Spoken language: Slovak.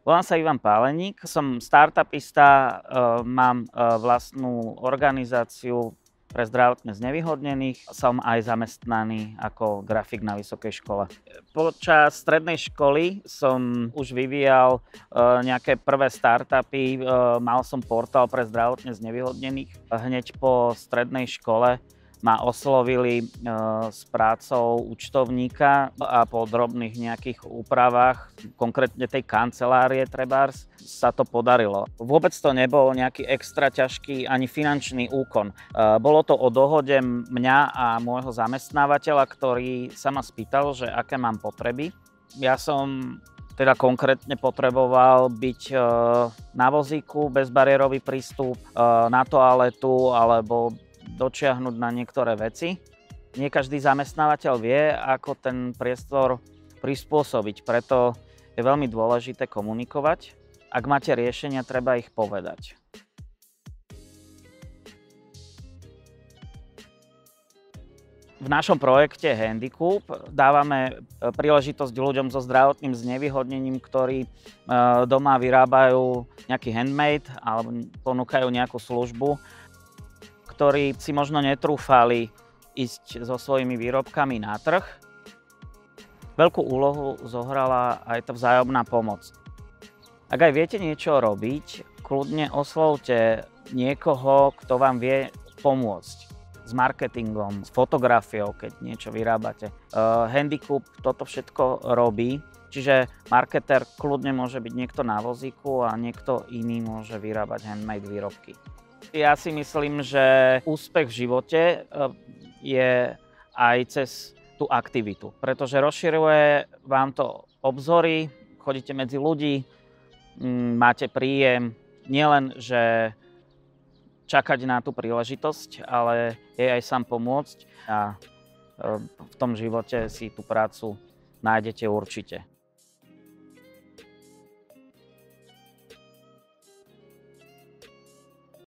Volám sa Ivan Páleník, som startupista, mám vlastnú organizáciu pre zdravotne znevýhodnených. Som aj zamestnaný ako grafik na vysokej škole. Počas strednej školy som už vyvíjal nejaké prvé startupy, mal som portál pre zdravotne znevýhodnených. Hneď po strednej škole ma oslovili s prácou účtovníka a po drobných nejakých úpravách, konkrétne tej kancelárie trebárs, sa to podarilo. Vôbec to nebol nejaký extra ťažký ani finančný úkon. Bolo to o dohode mňa a môjho zamestnávateľa, ktorý sa ma spýtal, že aké mám potreby. Ja som teda konkrétne potreboval byť na vozíku, bezbariérový prístup, na toaletu alebo dočiahnuť na niektoré veci. Nie každý zamestnávateľ vie, ako ten priestor prispôsobiť, preto je veľmi dôležité komunikovať. Ak máte riešenia, treba ich povedať. V našom projekte Handicoup dávame príležitosť ľuďom so zdravotným znevýhodnením, ktorí doma vyrábajú nejaký handmade alebo ponúkajú nejakú službu, ktorí si možno netrúfali ísť so svojimi výrobkami na trh. Veľkú úlohu zohrala aj tá vzájomná pomoc. Ak aj viete niečo robiť, kľudne oslovte niekoho, kto vám vie pomôcť s marketingom, s fotografiou, keď niečo vyrábate. Handicoup toto všetko robí, čiže marketer kľudne môže byť niekto na vozíku a niekto iný môže vyrábať handmade výrobky. Ja si myslím, že úspech v živote je aj cez tú aktivitu, pretože rozširuje vám to obzory, chodíte medzi ľudí, máte príjem, nielen, že čakať na tú príležitosť, ale je aj sám pomôcť a v tom živote si tú prácu nájdete určite.